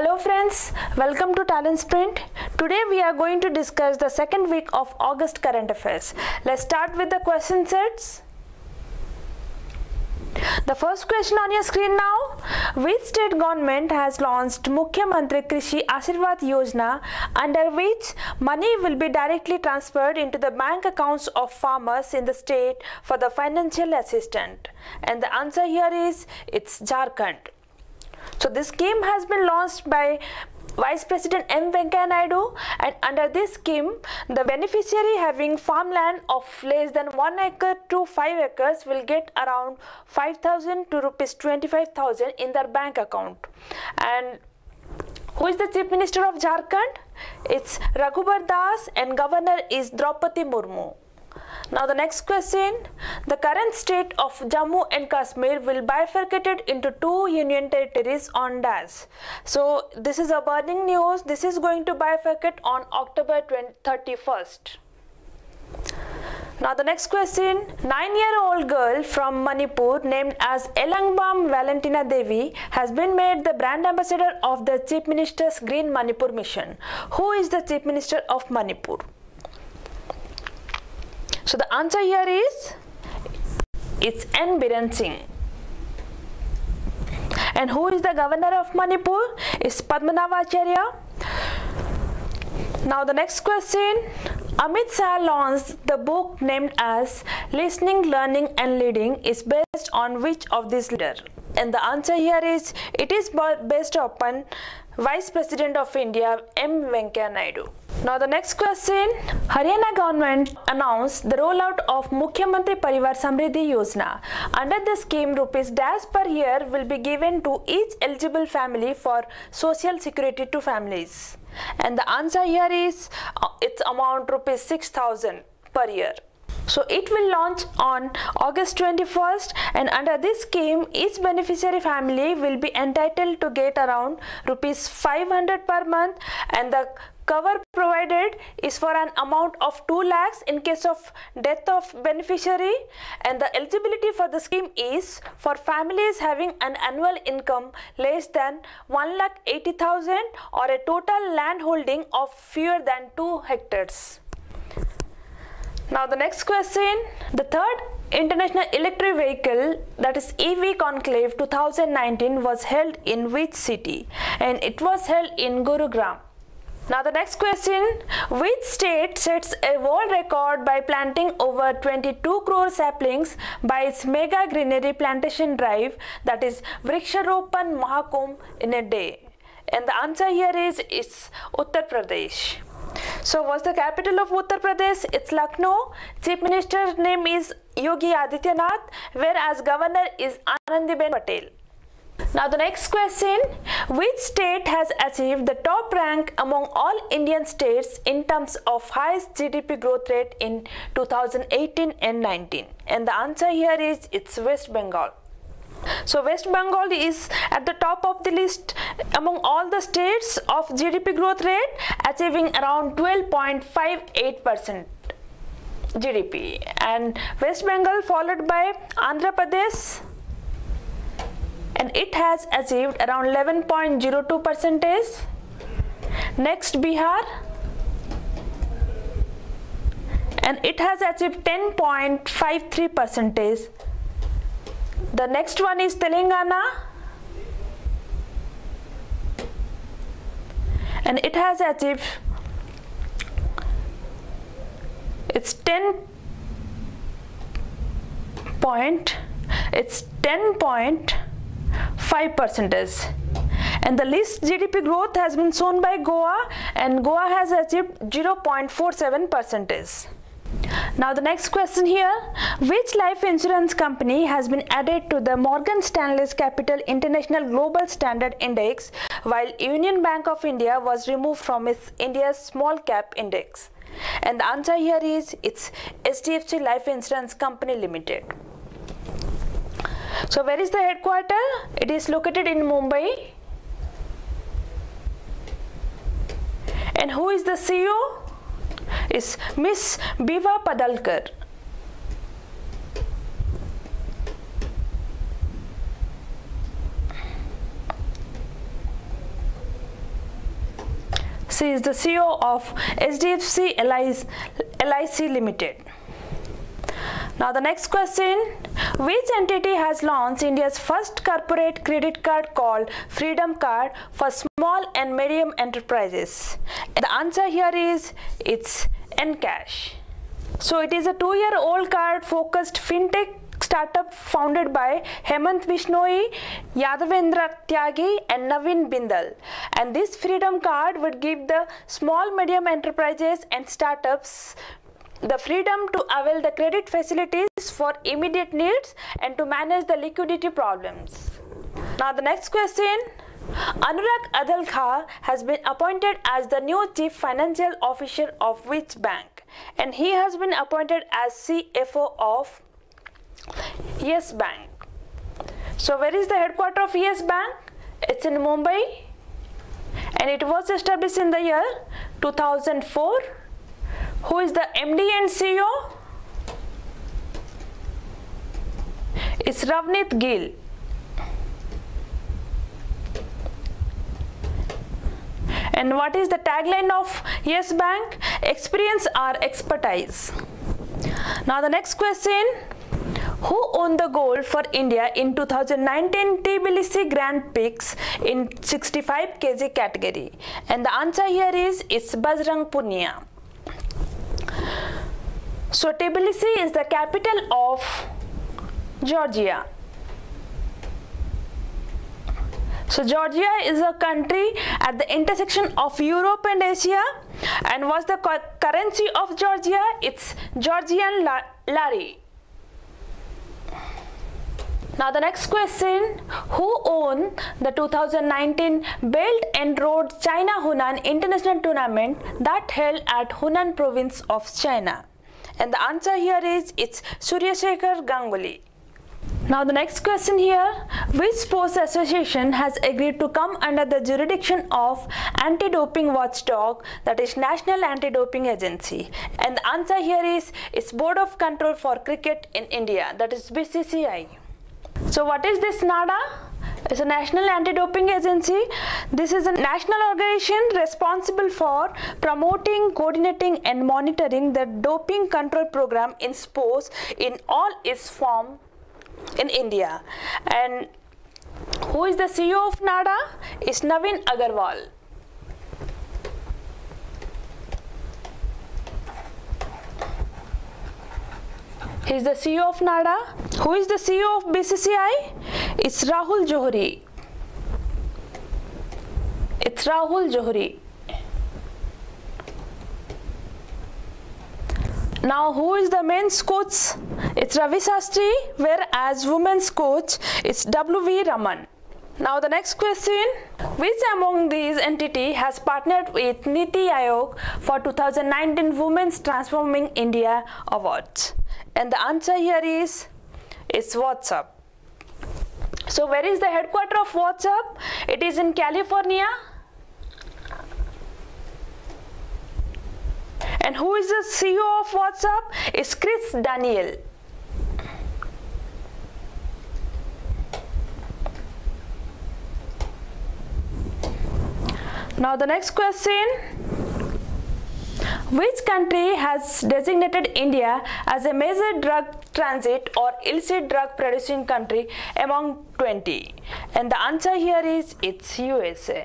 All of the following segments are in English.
Hello friends, welcome to TalentSprint. Today we are going to discuss the second week of August current affairs. Let's start with the question sets. The first question on your screen now. Which state government has launched Mukhyamantri Krishi Ashirwad Yojana, under which money will be directly transferred into the bank accounts of farmers in the state for the financial assistance? And the answer here is it's Jharkhand. So this scheme has been launched by Vice President M. Venkaiah Naidu, and under this scheme, the beneficiary having farmland of less than 1 acre to 5 acres will get around 5,000 to rupees 25,000 in their bank account. And who is the Chief Minister of Jharkhand? It's Raghubar Das, and Governor is Draupadi Murmu. Now the next question. The current state of Jammu and Kashmir will bifurcated into 2 union territories on dash. So this is a burning news. This is going to bifurcate on October 31st. Now the next question. 9-year-old girl from Manipur named as Elangbam Valentina Devi has been made the brand ambassador of the Chief Minister's Green Manipur Mission. Who is the Chief Minister of Manipur? So the answer here is it's N. Biren Singh. And who is the governor of Manipur? It's Padmanabh Acharya. Now the next question. Amit Shah launched the book named as Listening, Learning and Leading is based on which of these leaders? And the answer here is it is based upon Vice President of India M. Venkaiah Naidu. Now the next question. Haryana government announced the rollout of Mukhyamantri Parivar Samriddhi Yojana. Under the scheme, rupees dash per year will be given to each eligible family for social security to families. And the answer here is its amount rupees 6,000 per year. So it will launch on August 21st, and under this scheme each beneficiary family will be entitled to get around rupees 500 per month, and the cover provided is for an amount of 2 lakhs in case of death of beneficiary, and the eligibility for the scheme is for families having an annual income less than 1,80,000 or a total land holding of fewer than 2 hectares. Now the next question. The third International Electric Vehicle, that is EV Conclave 2019 was held in which city? And it was held in Gurugram. Now the next question. Which state sets a world record by planting over 22 crore saplings by its mega greenery plantation drive, that is Vriksharopan Mahakumbh, in a day? And the answer here is it's Uttar Pradesh. So what's the capital of Uttar Pradesh? It's Lucknow. Chief Minister's name is Yogi Adityanath, whereas Governor is Anandiben Patel. Now the next question. Which state has achieved the top rank among all Indian states in terms of highest GDP growth rate in 2018 and 19? And the answer here is it's West Bengal. So West Bengal is at the top of the list among all the states of GDP growth rate, achieving around 12.58% GDP, and West Bengal followed by Andhra Pradesh, and it has achieved around 11.02%. Next Bihar, and it has achieved 10.53%. The next one is Telangana, and it has achieved it's 10.5%. And the least GDP growth has been shown by Goa, and Goa has achieved 0.47%. Now the next question here. Which life insurance company has been added to the Morgan Stanley's Capital International Global Standard Index, while Union Bank of India was removed from its India's Small Cap Index? And the answer here is it's HDFC Life Insurance Company Limited. So where is the headquarters? It is located in Mumbai. And who is the CEO? Is Miss Biva Padalkar. She is the CEO of HDFC LIC Limited. Now the next question, which entity has launched India's first corporate credit card called Freedom Card for small and medium enterprises? And the answer here is it's Encash. So it is a 2-year-old card focused fintech startup founded by Hemant Bishnoi, Yadavendra Tyagi and Naveen Bindal. And this Freedom Card would give the small medium enterprises and startups the freedom to avail the credit facilities for immediate needs and to manage the liquidity problems. Now the next question, Anurag Adalkha has been appointed as the new Chief Financial Officer of which bank? And he has been appointed as CFO of Yes Bank. So where is the headquarters of Yes Bank? It's in Mumbai and it was established in the year 2004. Who is the MD and CEO? It's Ravneet Gill. And what is the tagline of Yes Bank? Experience or expertise. Now the next question, who won the gold for India in 2019 Tbilisi Grand Prix in 65 kg category? And the answer here is it's Bajrang Punia. So Tbilisi is the capital of Georgia. So Georgia is a country at the intersection of Europe and Asia. And what's the currency of Georgia? It's Georgian lari. Now the next question, who won the 2019 Belt and Road China Hunan International Tournament that held at Hunan province of China? And the answer here is it's Suryasekhar Ganguly. Now the next question here, which sports association has agreed to come under the jurisdiction of anti-doping watchdog, that is National Anti-Doping Agency? And the answer here is it's Board of Control for Cricket in India, that is BCCI. So what is this NADA? It's a National Anti-Doping Agency. This is a national organization responsible for promoting, coordinating and monitoring the doping control program in sports in all its form in India. And who is the CEO of NADA? It's Naveen Agarwal. He is the CEO of NADA. Who is the CEO of BCCI? It's Rahul Johri. It's Rahul Johri. Now who is the men's coach? It's Ravi Shastri, whereas women's coach is W.V. Raman. Now the next question, which among these entities has partnered with Niti Aayog for 2019 Women's Transforming India Awards? And the answer here is it's WhatsApp. So where is the headquarters of WhatsApp? It is in California. And who is the CEO of WhatsApp? It's Chris Daniel. Now the next question, which country has designated India as a major drug transit or illicit drug producing country among 20? And the answer here is it's USA.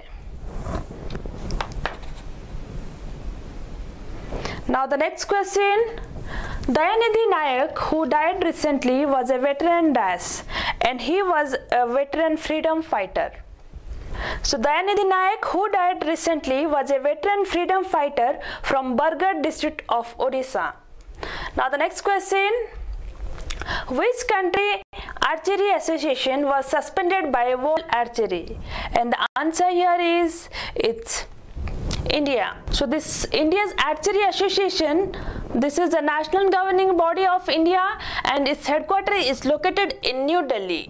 Now the next question, Dayanidhi Nayak, who died recently, was a veteran dash and he was a veteran freedom fighter. So Dayanidhi Nayak, who died recently, was a veteran freedom fighter from Bargarh district of Odisha. Now the next question, which country archery association was suspended by World Archery? And the answer here is it's India. So this India's Archery Association, this is the national governing body of India and its headquarters is located in New Delhi.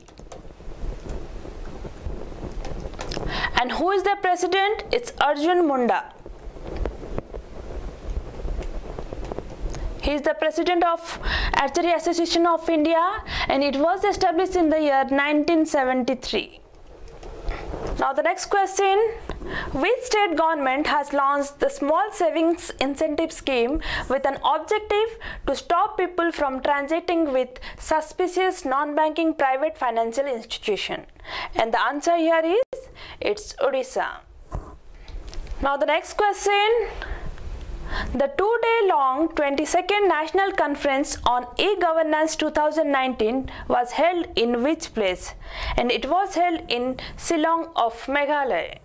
And who is the president? It's Arjun Munda. He is the president of Archery Association of India and it was established in the year 1973. Now the next question, which state government has launched the small savings incentive scheme with an objective to stop people from transacting with suspicious non-banking private financial institution? And the answer here is, it's Odisha. Now the next question, the 2-day-long 22nd National Conference on E-Governance 2019 was held in which place? And it was held in Shillong of Meghalaya.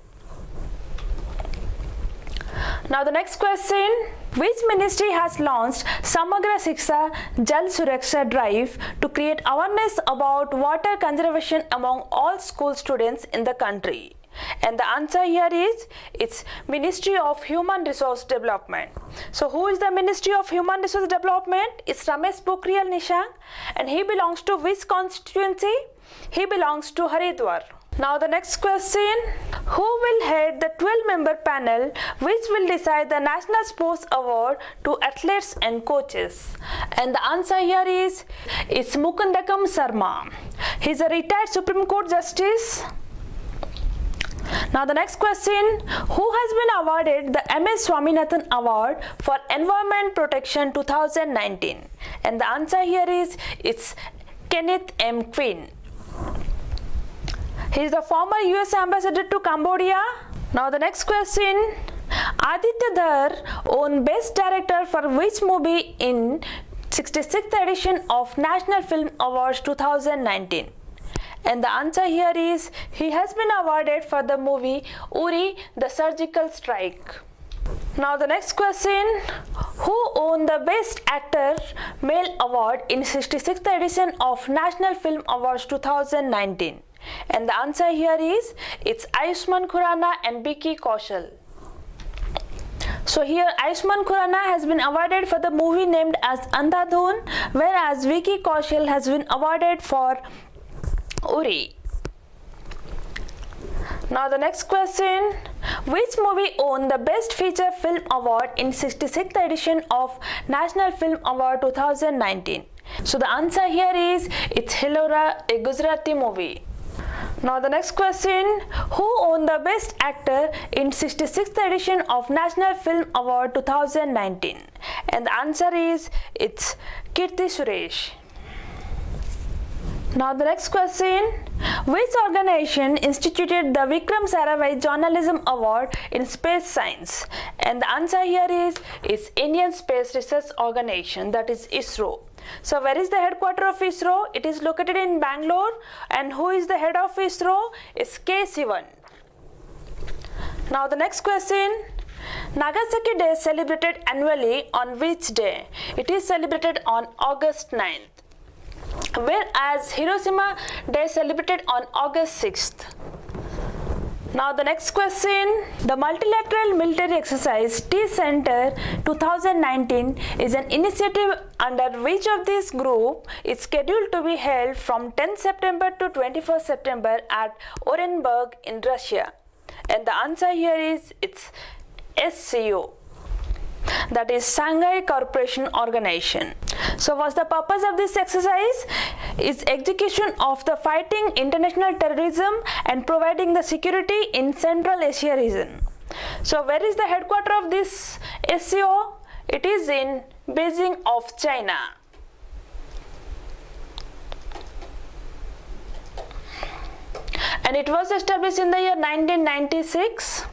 Now the next question, which ministry has launched Samagra Shiksha Jal Suraksha drive to create awareness about water conservation among all school students in the country? And the answer here is, it's Ministry of Human Resource Development. So who is the Ministry of Human Resource Development? It's Ramesh Pokhriyal Nishank, and he belongs to which constituency? He belongs to Haridwar. Now the next question, who will head the 12-member panel which will decide the National Sports Award to athletes and coaches? And the answer here is, it's Mukundakam Sarma. He is a retired Supreme Court Justice. Now the next question, who has been awarded the M.S. Swaminathan Award for Environment Protection 2019? And the answer here is, it's Kenneth M. Quinn. He is the former US Ambassador to Cambodia. Now the next question, Aditya Dhar won Best Director for which movie in 66th edition of National Film Awards 2019? And the answer here is, he has been awarded for the movie Uri the Surgical Strike. Now the next question, who won the Best Actor Male Award in 66th edition of National Film Awards 2019? And the answer here is, it's Ayushmann Khurrana and Vicky Kaushal. So here Ayushmann Khurrana has been awarded for the movie named as Andhadhun, whereas Vicky Kaushal has been awarded for Uri. Now the next question, which movie won the Best Feature Film Award in 66th edition of National Film Award 2019? So the answer here is, it's Hilora, a Gujarati movie. Now the next question, who won the Best Actor in 66th edition of National Film Award 2019? And the answer is, it's Kirti Suresh. Now the next question, which organization instituted the Vikram Sarabhai Journalism Award in Space Science? And the answer here is, it's Indian Space Research Organization, that is ISRO. So where is the headquarters of ISRO? It is located in Bangalore. And who is the head of ISRO? It's K. Sivan. Now the next question, Nagasaki Day is celebrated annually on which day? It is celebrated on August 9th. Whereas Hiroshima Day is celebrated on August 6th. Now the next question, the Multilateral Military Exercise T-Center 2019 is an initiative under which of this group is scheduled to be held from 10 September to 21st September at Orenburg in Russia. And the answer here is, it's SCO. That is Shanghai Cooperation Organization. So what's the purpose of this exercise? Is execution of the fighting international terrorism and providing the security in Central Asia region. So where is the headquarters of this SCO? It is in Beijing of China. And it was established in the year 1996.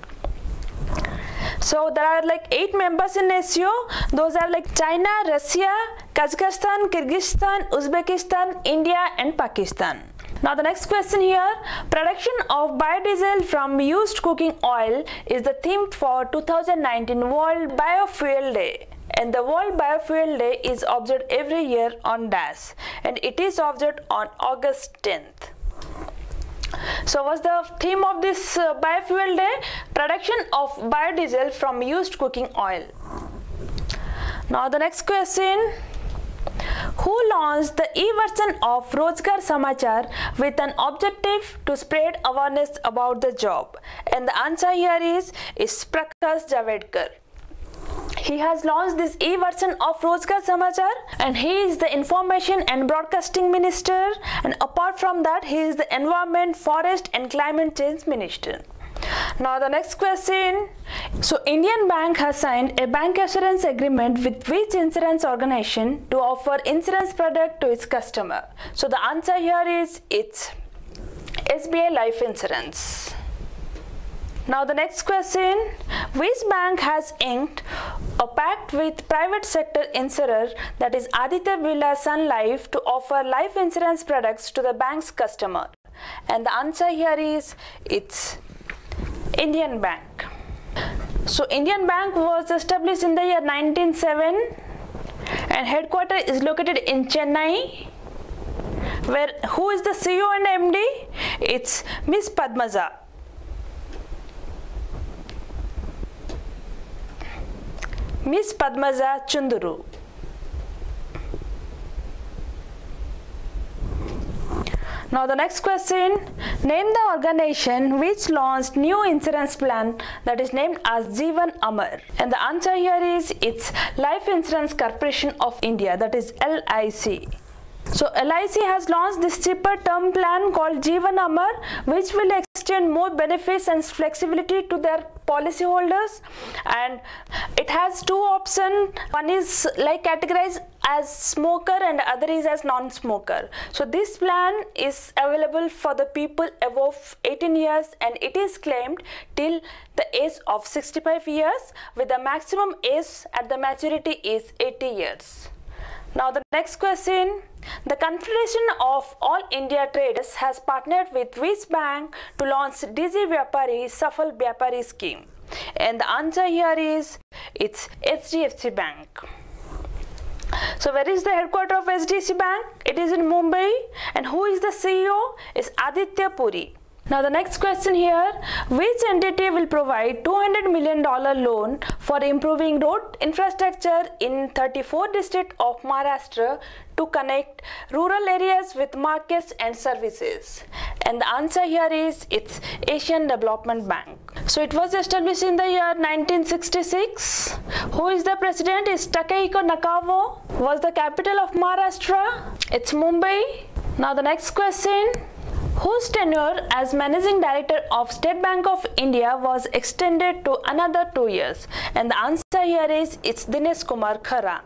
So there are like 8 members in SCO. Those are like China, Russia, Kazakhstan, Kyrgyzstan, Uzbekistan, India and Pakistan. Now the next question here, production of biodiesel from used cooking oil is the theme for 2019 World Biofuel Day. And the World Biofuel Day is observed every year on DAS, and it is observed on August 10th. So what's the theme of this Biofuel Day? Production of biodiesel from used cooking oil. Now the next question, who launched the e-version of Rozgar Samachar with an objective to spread awareness about the job? And the answer here is Prakash Javadekar. He has launched this e-version of Rozgar Samachar, and he is the Information and Broadcasting Minister, and apart from that he is the Environment, Forest and Climate Change Minister. Now the next question. So Indian Bank has signed a bank assurance agreement with which insurance organization to offer insurance product to its customer? So the answer here is it's SBI Life Insurance. Now the next question. Which bank has inked a pact with private sector insurer, that is Aditya Birla Sun Life, to offer life insurance products to the bank's customer? And the answer here is it's Indian Bank. So Indian Bank was established in the year 1907 and headquarters is located in Chennai. Where who is the CEO and MD? It's Miss Padmaja. Miss Padmaja Chunduru. Now the next question. Name the organization which launched new insurance plan that is named as Jeevan Amar. And the answer here is it's Life Insurance Corporation of India, that is LIC. So LIC has launched this cheaper term plan called Jeevan Amar, which will extend more benefits and flexibility to their policyholders, and it has two options. One is like categorized as smoker and other is as non-smoker. So this plan is available for the people above 18 years and it is claimed till the age of 65 years with the maximum age at the maturity is 80 years. Now the next question. The Confederation of All India Traders has partnered with which bank to launch Digi Vyapari Safal Vyapari scheme? And the answer here is it's HDFC Bank. So where is the headquarters of HDFC Bank? It is in Mumbai, and who is the CEO? Is Aditya Puri. Now the next question here. Which entity will provide $200 million loan for improving road infrastructure in 34 districts of Maharashtra to connect rural areas with markets and services? And the answer here is it's Asian Development Bank. So it was established in the year 1966. Who is the president? Is Takehiko Nakao. Was the capital of Maharashtra? It's Mumbai. Now the next question. Whose tenure as Managing Director of State Bank of India was extended to another 2 years? And the answer here is it's Dinesh Kumar Khara.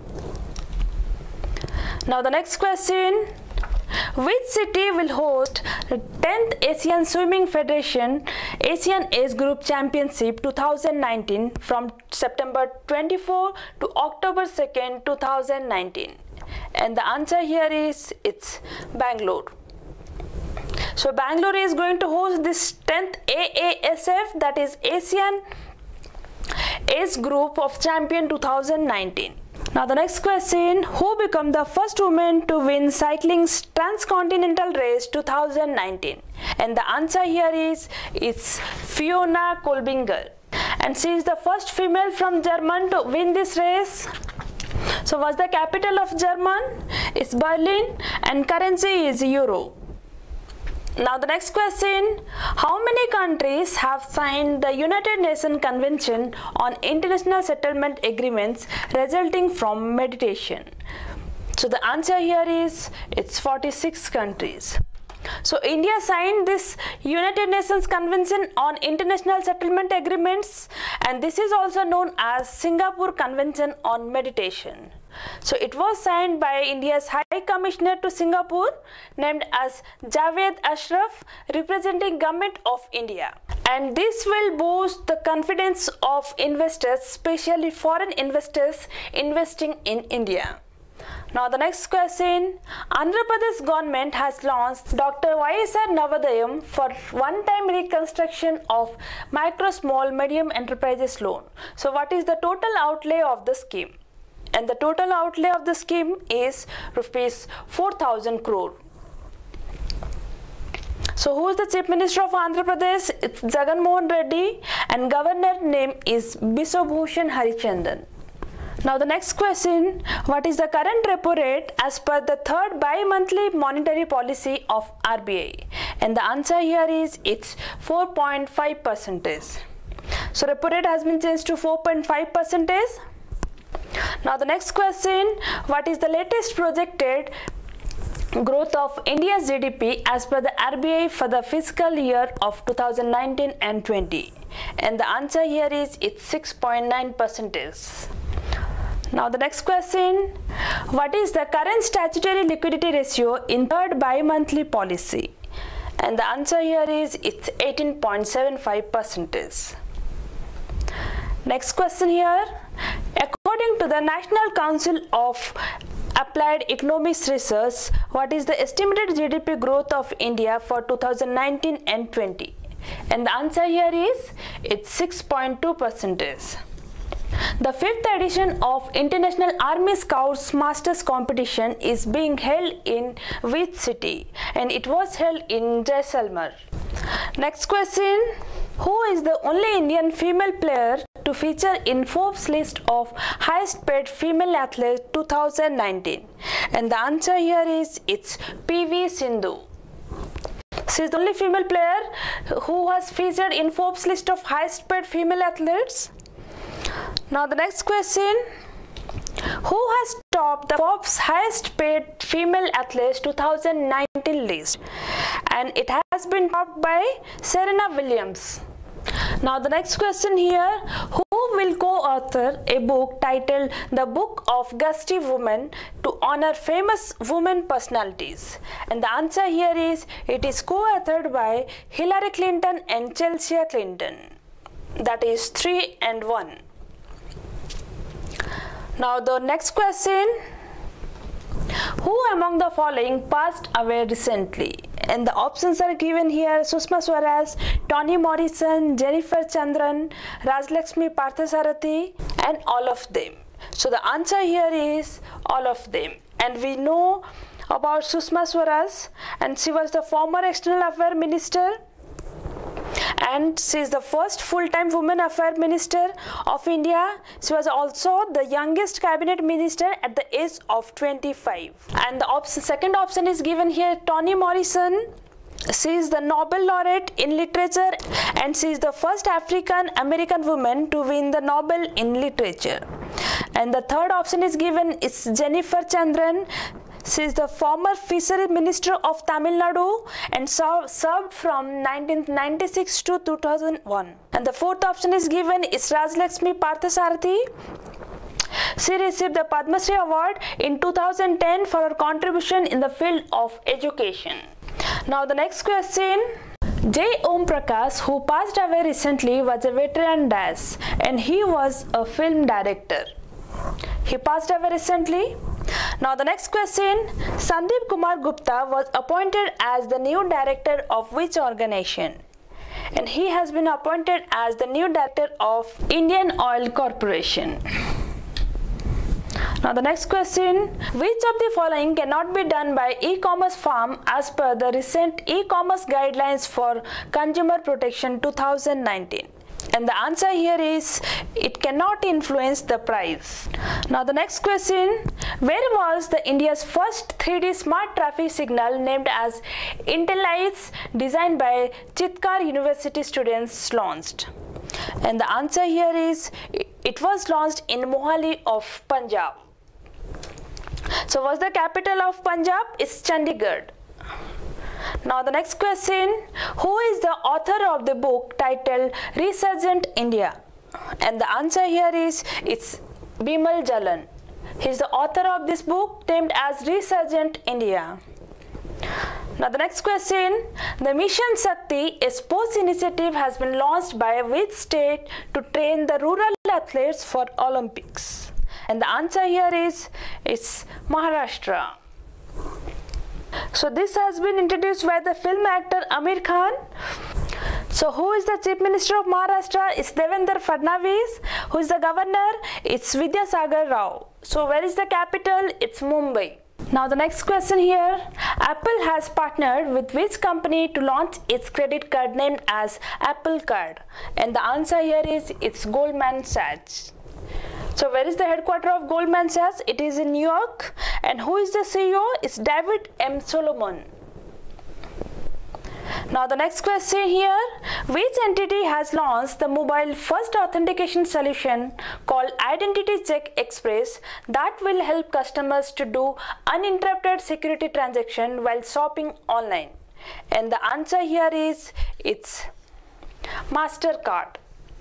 Now the next question. Which city will host the 10th Asian Swimming Federation Asian Age Group Championship 2019 from September 24 to October 2nd, 2019? And the answer here is it's Bangalore. So Bangalore is going to host this 10th AASF, that is Asian Age Group of Champion 2019. Now the next question. Who became the first woman to win cycling's Transcontinental Race 2019? And the answer here is it's Fiona Kolbinger. And she is the first female from Germany to win this race. So what's the capital of Germany? It's Berlin, and currency is Euro. Now the next question. How many countries have signed the United Nations Convention on International Settlement Agreements resulting from mediation? So the answer here is it's 46 countries. So India signed this United Nations Convention on International Settlement Agreements, and this is also known as Singapore Convention on Mediation. So it was signed by India's High Commissioner to Singapore named as Javed Ashraf, representing Government of India. And this will boost the confidence of investors, especially foreign investors investing in India. Now the next question. Andhra Pradesh government has launched Dr. YSR Navodayam for one-time reconstruction of micro, small, medium enterprises loan. So what is the total outlay of the scheme? And the total outlay of the scheme is rupees 4,000 crore. So who is the Chief Minister of Andhra Pradesh? It's Jagan Mohan Reddy, and Governor name is Biswabhushan Harichandan. Now the next question. What is the current repo rate as per the third bi-monthly monetary policy of RBI? And the answer here is it's 4.5%. So repo rate has been changed to 4.5%. Now the next question, what is the latest projected growth of India's GDP as per the RBI for the fiscal year of 2019 and 20? And the answer here is it's 6.9%. Now the next question, what is the current statutory liquidity ratio in third bi-monthly policy? And the answer here is it's 18.75%. Next question here, according to the National Council of Applied Economics Research, what is the estimated GDP growth of India for 2019 and 20? And the answer here is it's 6.2%. The 5th edition of International Army Scouts Masters Competition is being held in which city? And it was held in Jaisalmer. Next question, who is the only Indian female player to feature in Forbes list of highest paid female athletes 2019? And the answer here is it's PV Sindhu. She is the only female player who has featured in Forbes list of highest paid female athletes. Now the next question, who has topped the Forbes highest paid female athletes 2019 list? And it has been topped by Serena Williams. Now the next question here, who will co-author a book titled The Book of Gusty Women to honor famous women personalities? And the answer here is it is co-authored by Hillary Clinton and Chelsea Clinton. That is 3 and 1. Now the next question, who among the following passed away recently? And the options are given here: Sushma Swaraj, Toni Morrison, Jennifer Chandran, Rajlakshmi Parthasarathi, and all of them. So the answer here is all of them. And we know about Sushma Swaraj, and she was the former External Affairs Minister, and she is the first full-time woman affairs minister of India. She was also the youngest cabinet minister at the age of 25. And the second option is given here, Toni Morrison. She is the Nobel laureate in literature, and she is the first African American woman to win the Nobel in literature. And the third option is given is Jennifer Chandran. She is the former fisheries minister of Tamil Nadu and served from 1996 to 2001. And the fourth option is given is Rajlakshmi Parthasarathi. She received the Padma Shri Award in 2010 for her contribution in the field of education. Now the next question. J. Om Prakash, who passed away recently, was a veteran dash, and he was a film director. He passed away recently. Now the next question, Sandeep Kumar Gupta was appointed as the new director of which organization? And he has been appointed as the new director of Indian Oil Corporation. Now the next question, which of the following cannot be done by e-commerce firm as per the recent e-commerce guidelines for consumer protection 2019? And the answer here is it cannot influence the price. Now the next question, where was the India's first 3D smart traffic signal named as IntelliLights designed by Chitkar University students launched? And the answer here is it was launched in Mohali of Punjab. So what's the capital of Punjab? It's Chandigarh. Now the next question, who is the author of the book titled Resurgent India? And the answer here is it's Bimal Jalan. He is the author of this book named as Resurgent India. Now the next question, the Mission Shakti, a sports initiative, has been launched by which state to train the rural athletes for Olympics? And the answer here is it's Maharashtra. So this has been introduced by the film actor Amir Khan. So who is the Chief Minister of Maharashtra? It's Devendra Fadnavis. Who is the governor? It's Vidyasagar Rao. So where is the capital? It's Mumbai. Now the next question here, Apple has partnered with which company to launch its credit card named as Apple Card? And the answer here is it's Goldman Sachs. So where is the headquarters of Goldman Sachs? It is in New York. And who is the CEO? It's David M. Solomon. Now the next question here, which entity has launched the mobile first authentication solution called Identity Check Express that will help customers to do uninterrupted security transaction while shopping online? And the answer here is it's MasterCard.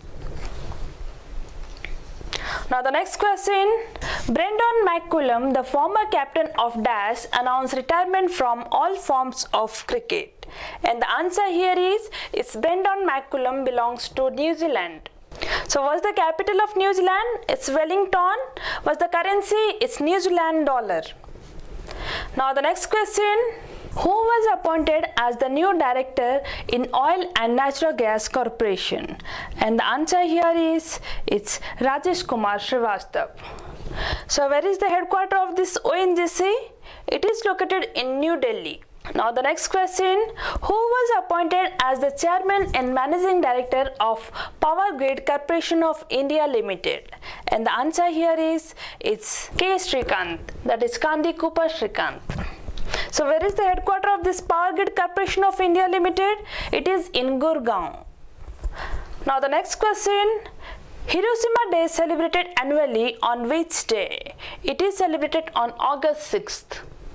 Now the next question, Brendan McCullum, the former captain of Dash, announced retirement from all forms of cricket. And the answer here is it's Brendan McCullum belongs to New Zealand. So what's the capital of New Zealand? It's Wellington. What's the currency? It's New Zealand dollar. Now the next question, who was appointed as the new director in Oil and Natural Gas Corporation? And the answer here is it's Rajesh Kumar Srivastava. So where is the headquarters of this ONGC? It is located in New Delhi. Now the next question, who was appointed as the chairman and managing director of Power Grid Corporation of India Limited? And the answer here is it's K. Srikanth, that is Kandi Cooper Srikanth. So where is the headquarters of this Power Grid Corporation of India Limited? It is in Gurgaon. Now the next question, Hiroshima Day is celebrated annually on which day? It is celebrated on August 6th.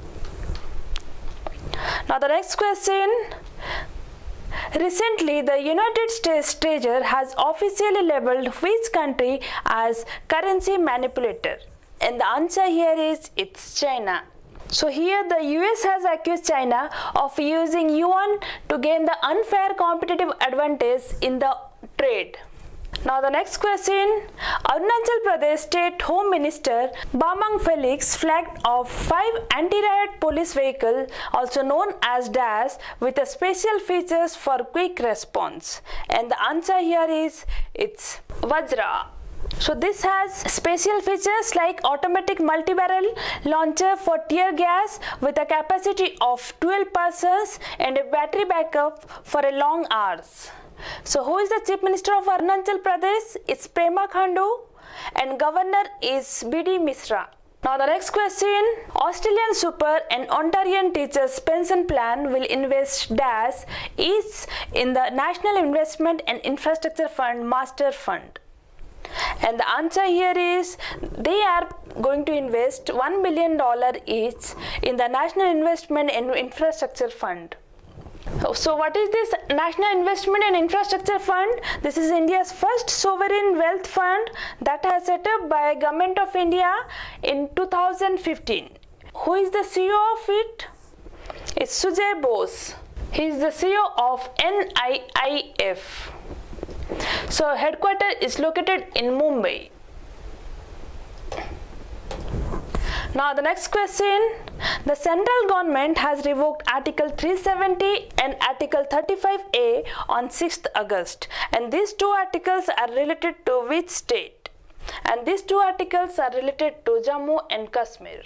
Now the next question, recently the United States Treasury has officially labeled which country as currency manipulator? And the answer here is it's China. So here the US has accused China of using yuan to gain the unfair competitive advantage in the trade. Now the next question, Arunachal Pradesh State Home Minister Bamang Felix flagged off 5 anti-riot police vehicles, also known as Dash, with a special features for quick response. And the answer here is it's Vajra. So this has special features like automatic multi-barrel launcher for tear gas with a capacity of 12 persons and a battery backup for a long hours. So who is the Chief Minister of Arunachal Pradesh? It's Pema Khandu, and Governor is B.D. Misra. Now the next question, Australian Super and Ontarian Teachers Pension Plan will invest Dash each in the National Investment and Infrastructure Fund Master Fund. And the answer here is they are going to invest $1 billion each in the National Investment and Infrastructure Fund. So what is this National Investment and Infrastructure Fund? This is India's first sovereign wealth fund that has set up by Government of India in 2015. Who is the CEO of it? It's Sujay Bose. He is the CEO of NIIF. So headquarters is located in Mumbai. Now the next question, the central government has revoked Article 370 and Article 35A on 6th August, and these two articles are related to which state? And these two articles are related to Jammu and Kashmir.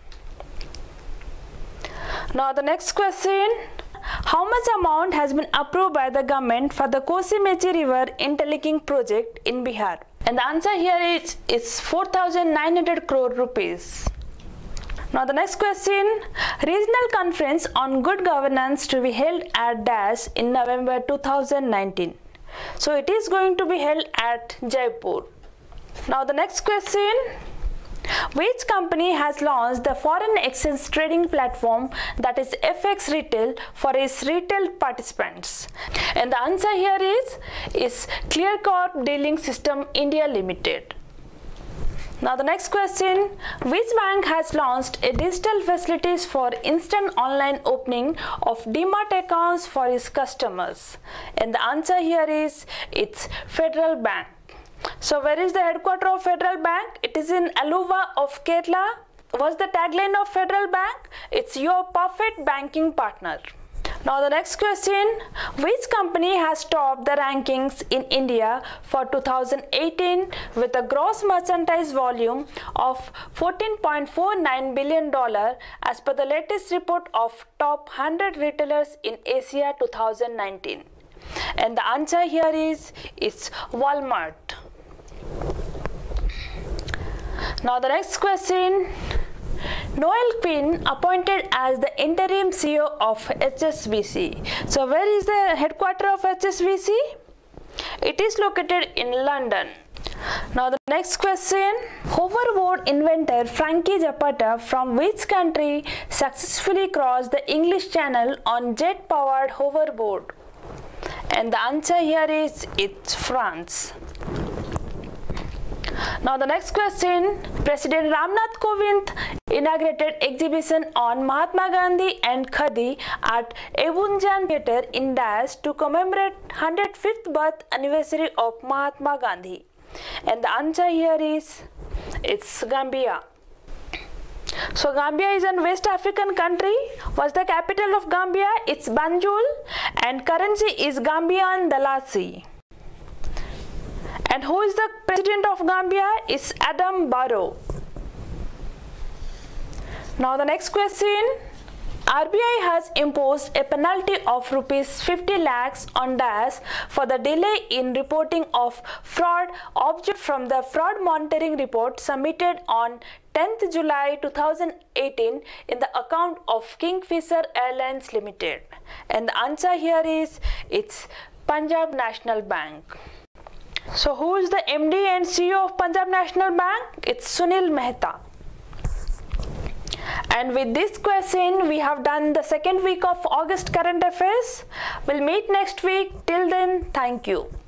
Now the next question, how much amount has been approved by the government for the Kosi Mechi River interlinking project in Bihar? And the answer here is 4,900 crore rupees. Now the next question, regional conference on good governance to be held at Dash in November 2019. So it is going to be held at Jaipur. Now the next question, which company has launched the foreign exchange trading platform that is FX Retail for its retail participants? And the answer here is ClearCorp Dealing System India Limited. Now the next question, which bank has launched a digital facilities for instant online opening of Demat accounts for its customers? And the answer here is it's Federal Bank. So where is the headquarters of Federal Bank? It is in Aluva of Kerala. What's the tagline of Federal Bank? It's your perfect banking partner. Now the next question, which company has topped the rankings in India for 2018 with a gross merchandise volume of $14.49 billion as per the latest report of top 100 retailers in Asia 2019? And the answer here is it's Walmart. Now the next question, Noel Quinn appointed as the interim CEO of HSBC. So where is the headquarters of HSBC? It is located in London. Now the next question. Hoverboard inventor Frankie Zapata from which country successfully crossed the English Channel on jet-powered hoverboard? And the answer here is it's France. Now the next question. President Ramnath Kovind inaugurated exhibition on Mahatma Gandhi and Khadi at Ebunjan Theatre in Dash to commemorate 105th birth anniversary of Mahatma Gandhi. And the answer here is it's Gambia. So Gambia is a West African country. What's the capital of Gambia? It's Banjul, and currency is Gambian Dalasi. And who is the president of Gambia? It's Adam Barrow. Now the next question. RBI has imposed a penalty of rupees 50 lakhs on Dash for the delay in reporting of fraud observed from the fraud monitoring report submitted on 10th July 2018 in the account of Kingfisher Airlines Limited. And the answer here is it's Punjab National Bank. So who is the MD and CEO of Punjab National Bank? It's Sunil Mehta. And with this question, we have done the second week of August current affairs. We'll meet next week. Till then, thank you.